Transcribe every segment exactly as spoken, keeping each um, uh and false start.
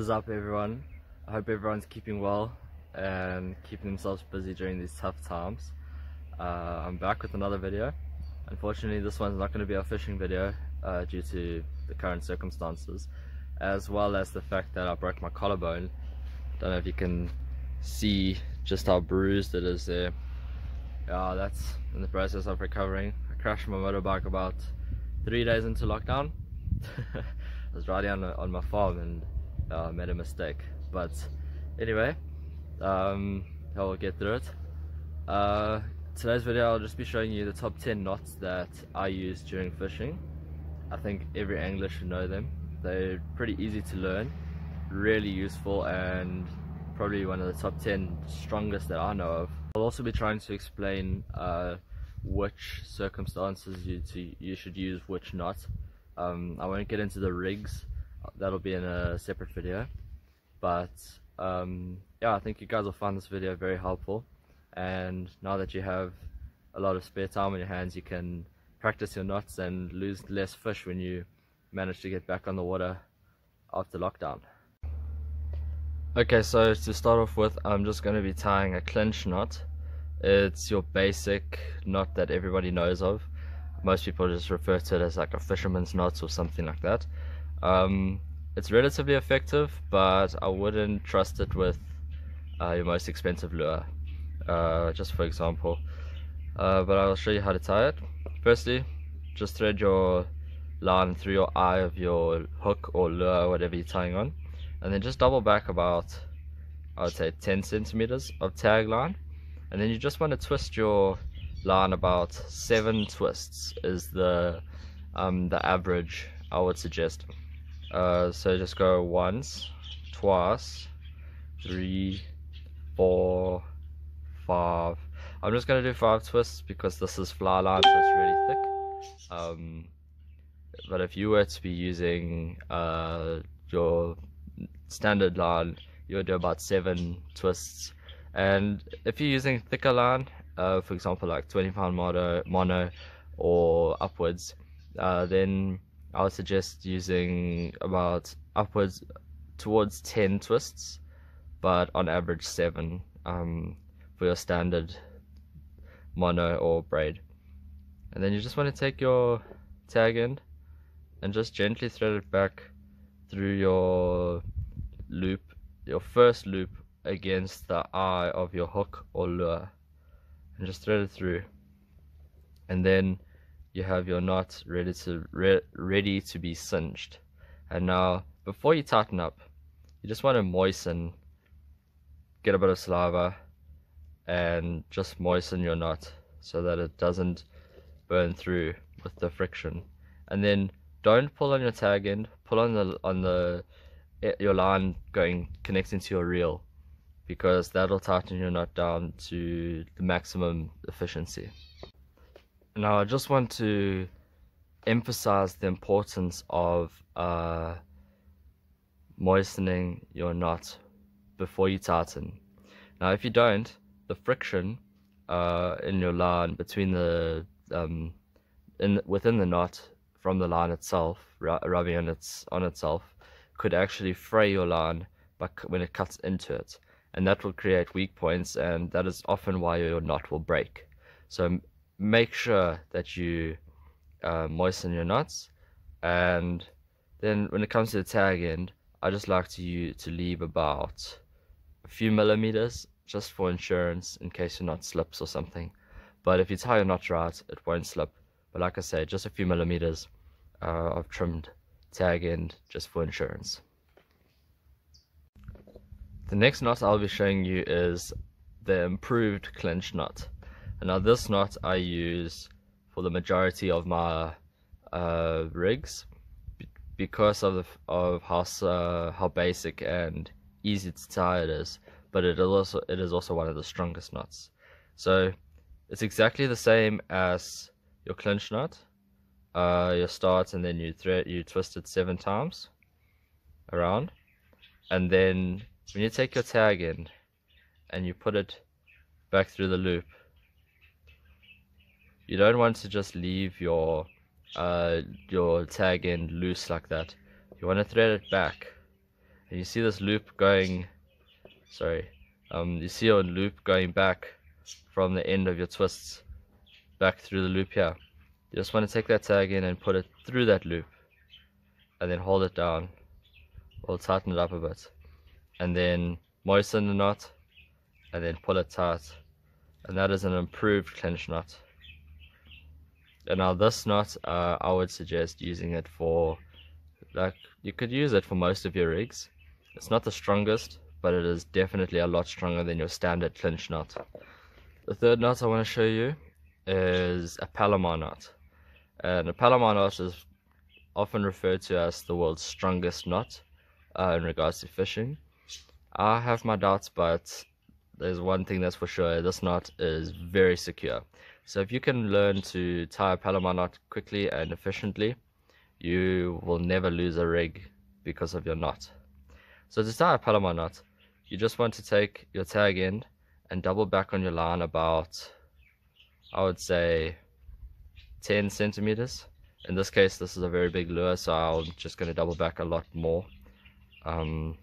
What is up, everyone? I hope everyone's keeping well and keeping themselves busy during these tough times. Uh, I'm back with another video. Unfortunately, this one's not going to be a fishing video uh, due to the current circumstances, as well as the fact that I broke my collarbone. Don't know if you can see just how bruised it is there. Yeah, that's in the process of recovering. I crashed my motorbike about three days into lockdown. I was riding on, on my farm and I uh, made a mistake, but anyway, um, I will get through it. Uh, today's video I'll just be showing you the top ten knots that I use during fishing. I think every angler should know them. They're pretty easy to learn, really useful, and probably one of the top ten strongest that I know of. I'll also be trying to explain uh, which circumstances you, to, you should use which knot. Um, I won't get into the rigs, that'll be in a separate video, but um, yeah, I think you guys will find this video very helpful, and now that you have a lot of spare time on your hands, you can practice your knots and lose less fish when you manage to get back on the water after lockdown. Okay, so to start off with, I'm just going to be tying a clinch knot. It's your basic knot that everybody knows of. Most people just refer to it as like a fisherman's knot or something like that. Um, it's relatively effective, but I wouldn't trust it with uh, your most expensive lure, uh, just for example. Uh, but I'll show you how to tie it. Firstly, just thread your line through your eye of your hook or lure, whatever you're tying on, and then just double back about, I would say, ten centimeters of tag line, and then you just want to twist your line about seven twists is the um, the average I would suggest. Uh, so just go once, twice, three, four, five. I'm just going to do five twists because this is fly line, so it's really thick. Um, but if you were to be using uh, your standard line, you would do about seven twists. And if you're using thicker line, uh, for example like twenty pound mono, mono or upwards, uh, then I would suggest using about upwards towards ten twists, but on average seven um, for your standard mono or braid. And then you just want to take your tag end and just gently thread it back through your loop, your first loop against the eye of your hook or lure, and just thread it through, and then you have your knot ready to re ready to be cinched. And now before you tighten up, you just want to moisten, get a bit of saliva and just moisten your knot so that it doesn't burn through with the friction. And then don't pull on your tag end, pull on the on the your line going connecting to your reel, because that'll tighten your knot down to the maximum efficiency. Now I just want to emphasize the importance of uh, moistening your knot before you tighten. Now if you don't, the friction uh, in your line between the um, in within the knot from the line itself, rubbing on its on itself, could actually fray your line by when it cuts into it, and that will create weak points, and that is often why your knot will break. So make sure that you uh, moisten your knots. And then when it comes to the tag end, I just like to you to leave about a few millimeters just for insurance in case your knot slips or something. But if you tie your knot right, it won't slip. But like I say, just a few millimeters uh, of trimmed tag end just for insurance. The next knot I'll be showing you is the improved clinch knot. And now this knot I use for the majority of my uh, rigs because of the, of how uh, how basic and easy to tie it is. But it is also it is also one of the strongest knots. So it's exactly the same as your clinch knot. Uh, you start and then you thread you twist it seven times around, and then when you take your tag in and you put it back through the loop, you don't want to just leave your uh, your tag end loose like that. You want to thread it back and you see this loop going, sorry, um, you see your loop going back from the end of your twists back through the loop here. You just want to take that tag in and put it through that loop, and then hold it down, or tighten it up a bit, and then moisten the knot, and then pull it tight, and that is an improved clinch knot. And now this knot, uh, I would suggest using it for, like, you could use it for most of your rigs. It's not the strongest, but it is definitely a lot stronger than your standard clinch knot. The third knot I want to show you is a Palomar knot. And a Palomar knot is often referred to as the world's strongest knot uh, in regards to fishing. I have my doubts, but there's one thing that's for sure: this knot is very secure. So if you can learn to tie a Palomar knot quickly and efficiently, you will never lose a rig because of your knot. So to tie a Palomar knot, you just want to take your tag end and double back on your line about, I would say, ten centimeters. In this case, this is a very big lure, so I'm just going to double back a lot more um,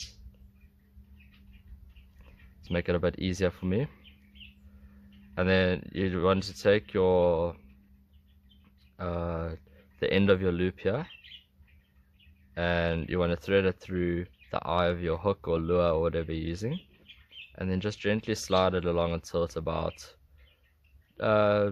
to make it a bit easier for me. And then you want to take your uh, the end of your loop here, and you want to thread it through the eye of your hook or lure or whatever you're using, and then just gently slide it along until it's about uh,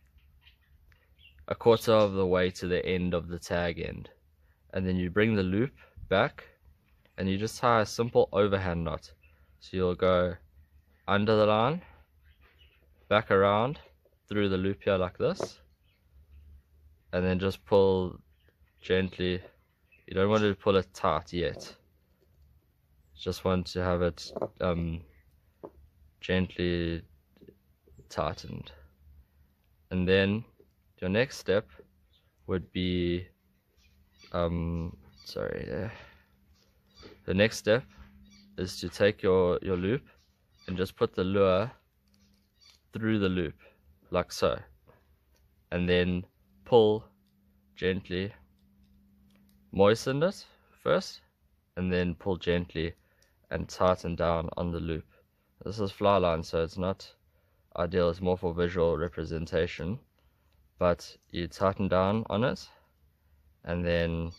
a quarter of the way to the end of the tag end. And then you bring the loop back and you just tie a simple overhand knot. So you'll go under the line, back around through the loop here like this, and then just pull gently. You don't want to pull it tight yet, just want to have it um, gently tightened. And then your next step would be um, sorry uh, the next step is to take your your loop and just put the lure through the loop like so, and then pull gently, moisten it first, and then pull gently and tighten down on the loop. This is fly line, so it's not ideal, it's more for visual representation, but you tighten down on it, and then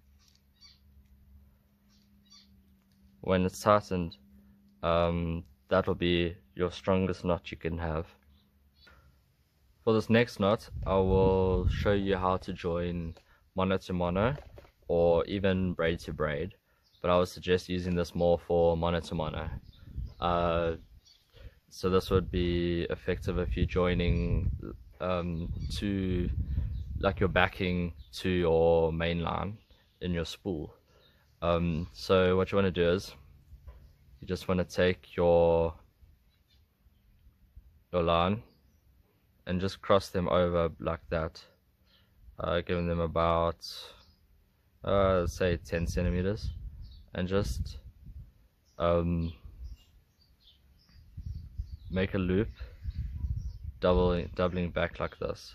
when it's tightened, um, that will be your strongest knot you can have. For this next knot, I will show you how to join mono to mono or even braid to braid, but I would suggest using this more for mono to mono. Uh, so this would be effective if you're joining um, to, like you're backing to your main line in your spool. Um, so what you want to do is you just want to take your your line and just cross them over like that, uh, giving them about uh, say ten centimeters, and just um, make a loop, doubling doubling back like this,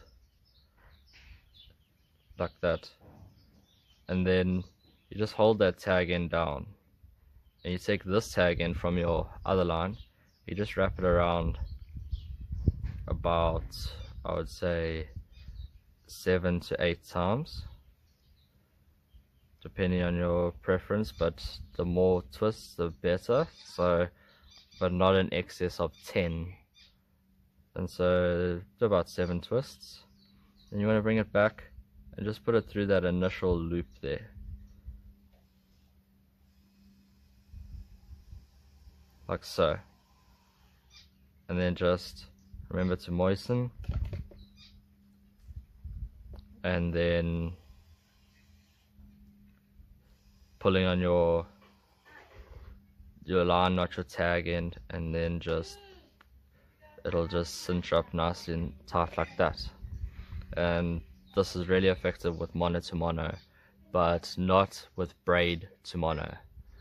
like that, and then you just hold that tag end down, and you take this tag end from your other line, you just wrap it around about, I would say, seven to eight times, depending on your preference, but the more twists the better, so but not in excess of ten. And so do about seven twists, and you want to bring it back and just put it through that initial loop there, like so, and then just remember to moisten, and then pulling on your your line, not your tag end, and then just it'll just cinch up nicely and tight like that. And this is really effective with mono to mono, but not with braid to mono.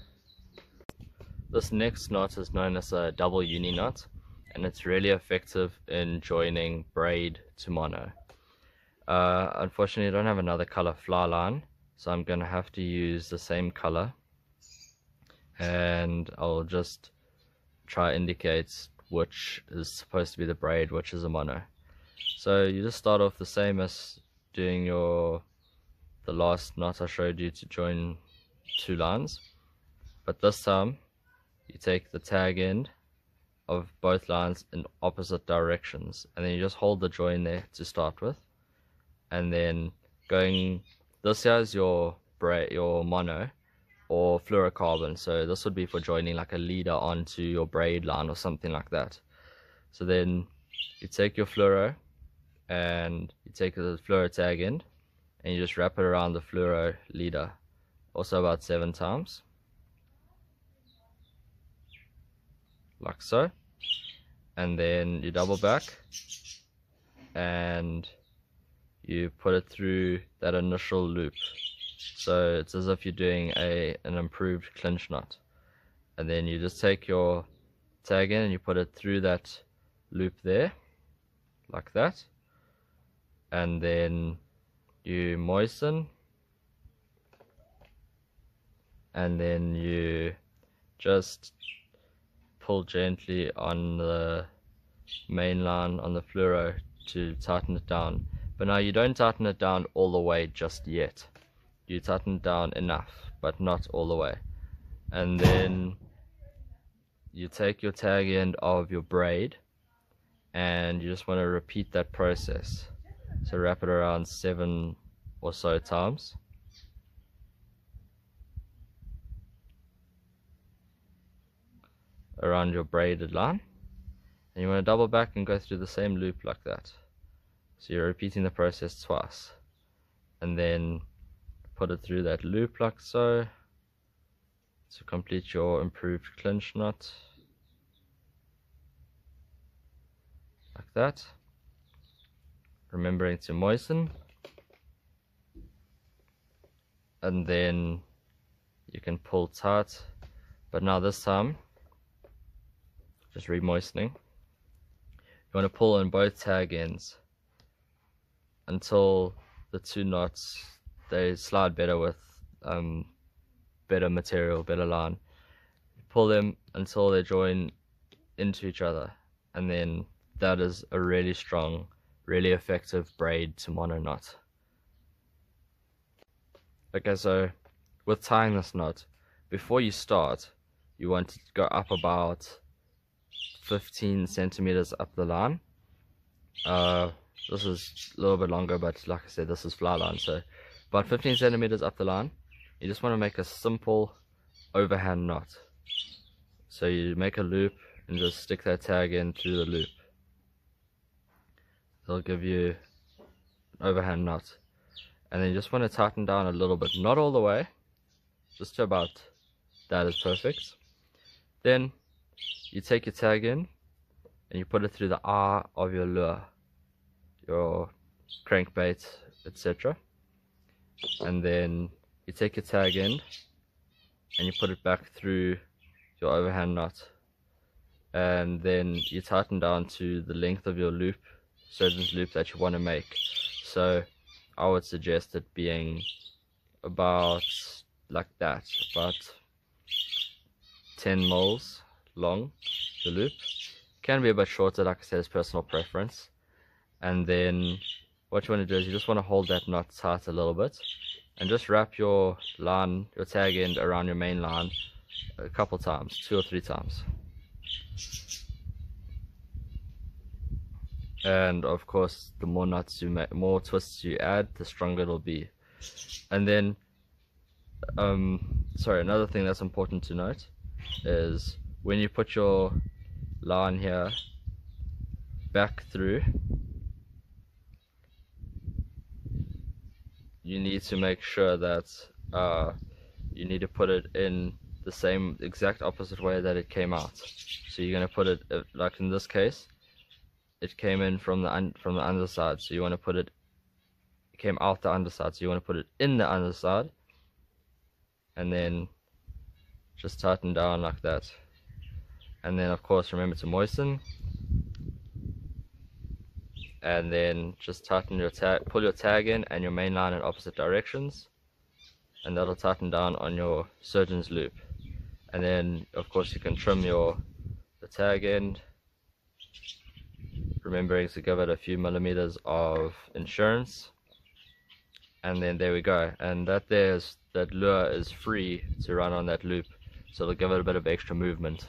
This next knot is known as a double uni knot, and it's really effective in joining braid to mono. Uh, unfortunately, I don't have another color fly line, so I'm going to have to use the same color. and I'll just try indicate which is supposed to be the braid, which is a mono. So you just start off the same as doing your the last knot I showed you to join two lines, but this time you take the tag end of both lines in opposite directions, and then you just hold the join there to start with, and then going this here is your braid, your mono or fluorocarbon, so this would be for joining like a leader onto your braid line or something like that. So then you take your fluoro and you take the fluoro tag end and you just wrap it around the fluoro leader, also about seven times, like so, and then you double back and you put it through that initial loop. So it's as if you're doing a an improved clinch knot, and then you just take your tag in and you put it through that loop there, like that, and then you moisten, and then you just pull gently on the main line on the fluoro to tighten it down. But now you don't tighten it down all the way just yet. You tighten it down enough, but not all the way. And then you take your tag end of your braid and you just want to repeat that process. So wrap it around seven or so times. Around your braided line. And you want to double back and go through the same loop like that. So you're repeating the process twice. And then put it through that loop like so to complete your improved clinch knot, like that, remembering to moisten, and then you can pull tight, but now this time just re-moistening, you want to pull in both tag ends until the two knots, they slide better with um, better material, better line. You pull them until they join into each other, and then that is a really strong, really effective braid to mono knot. Okay, so with tying this knot, before you start, you want to go up about fifteen centimeters up the line. Uh, this is a little bit longer, but like I said, this is fly line, so about fifteen centimeters up the line. You just want to make a simple overhand knot. So you make a loop and just stick that tag in through the loop. It'll give you an overhand knot. And then you just want to tighten down a little bit, not all the way, just to about that is perfect. Then you take your tag in and you put it through the eye of your lure, your crankbait, et cetera. And then you take your tag in and you put it back through your overhand knot, and then you tighten down to the length of your loop, surgeon's loop that you want to make. So I would suggest it being about like that, about ten mils long, the loop. Can be a bit shorter, like I said, it's personal preference. And then what you want to do is you just want to hold that knot tight a little bit and just wrap your line, your tag end around your main line a couple times, two or three times. And of course, the more knots you make, more twists you add, the stronger it'll be. And then, um, sorry, another thing that's important to note is when you put your line here back through, you need to make sure that uh, you need to put it in the same exact opposite way that it came out. So you're going to put it, like in this case, it came in from the un from the underside, so you want to put it, it came out the underside, so you want to put it in the underside, and then just tighten down like that. And then of course remember to moisten, and then just tighten your tag, pull your tag in and your main line in opposite directions, and that'll tighten down on your surgeon's loop. And then of course you can trim your the tag end, remembering to give it a few millimeters of insurance. And then there we go, and that there's that lure is free to run on that loop, so it'll give it a bit of extra movement.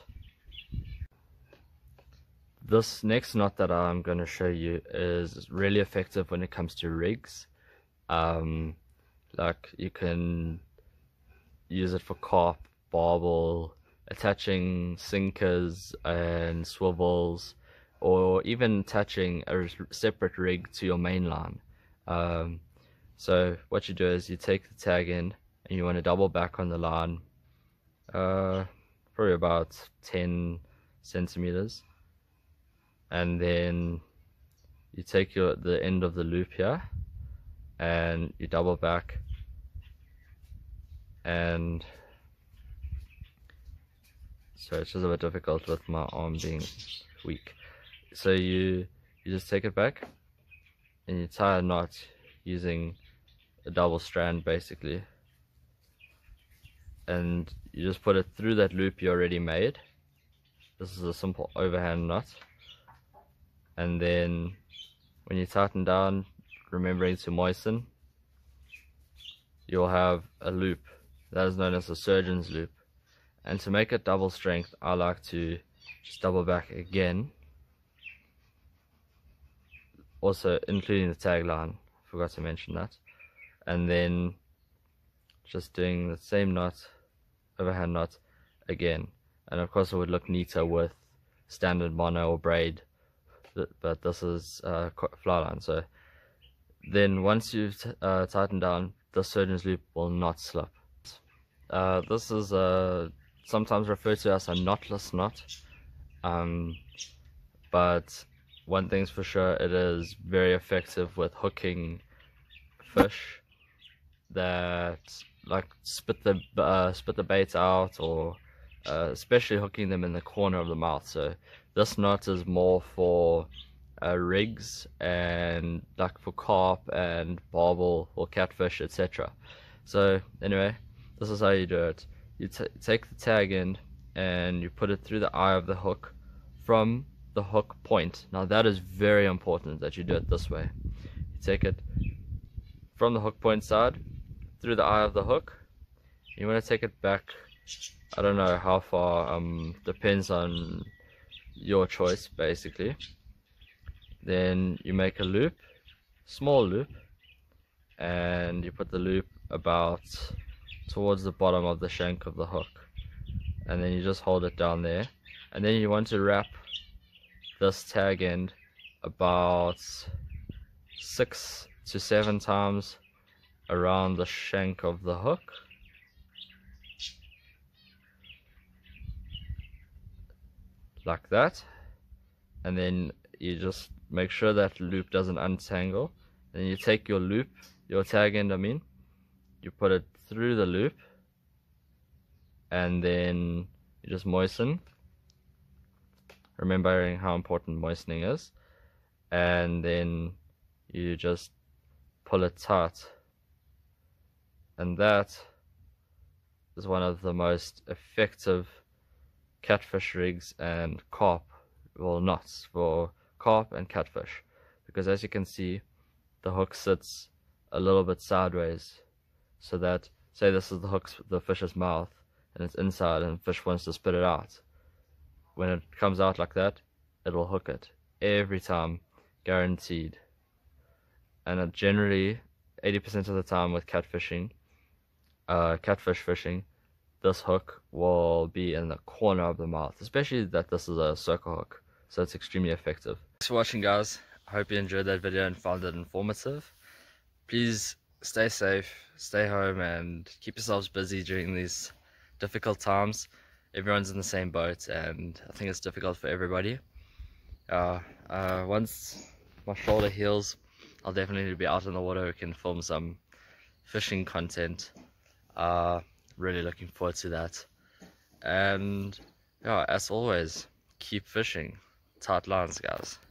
This next knot that I'm going to show you is really effective when it comes to rigs. Um, like you can use it for carp, barbel, attaching sinkers and swivels, or even attaching a separate rig to your main line. Um, so what you do is you take the tag end and you want to double back on the line, uh, probably about ten centimeters, and then you take your the end of the loop here and you double back, and so it's just a bit difficult with my arm being weak. So you you just take it back and you tie a knot using a double strand basically, and you just put it through that loop you already made. This is a simple overhand knot, and then when you tighten down, remembering to moisten, you'll have a loop that is known as a surgeon's loop. And to make it double strength, I like to just double back again, also including the tag line, forgot to mention that, and then just doing the same knot, overhand knot again. And of course it would look neater with standard mono or braid, but this is uh, fly line. So then once you've uh, tightened down, the surgeon's loop will not slip. Uh, this is uh, sometimes referred to as a knotless knot, um, but one thing's for sure, it is very effective with hooking fish that like spit the uh, spit the bait out, or uh, especially hooking them in the corner of the mouth. So this knot is more for uh, rigs and like for carp and barbel or catfish, et cetera. So anyway, this is how you do it. You t take the tag end and you put it through the eye of the hook from the hook point. Now that is very important that you do it this way. You take it from the hook point side through the eye of the hook. You want to take it back, I don't know how far, um, depends on your choice basically. Then you make a loop, small loop, and you put the loop about towards the bottom of the shank of the hook, and then you just hold it down there, and then you want to wrap this tag end about six to seven times around the shank of the hook, like that, and then you just make sure that loop doesn't untangle. Then you take your loop, your tag end I mean, you put it through the loop, and then you just moisten, remembering how important moistening is, and then you just pull it tight. And that is one of the most effective catfish rigs and carp, well, knots for carp and catfish, because as you can see, the hook sits a little bit sideways, so that, say this is the hook's the fish's mouth and it's inside and the fish wants to spit it out, when it comes out like that, it'll hook it every time, guaranteed. And it generally eighty percent of the time with catfishing, uh, catfish fishing, this hook will be in the corner of the mouth, especially that this is a circle hook, so it's extremely effective. Thanks for watching, guys. I hope you enjoyed that video and found it informative. Please stay safe, stay home, and keep yourselves busy during these difficult times. Everyone's in the same boat, and I think it's difficult for everybody. Uh, uh, once my shoulder heals, I'll definitely be out in the water. We can film some fishing content. Uh, really looking forward to that. And yeah, as always, keep fishing. Tight lines, guys.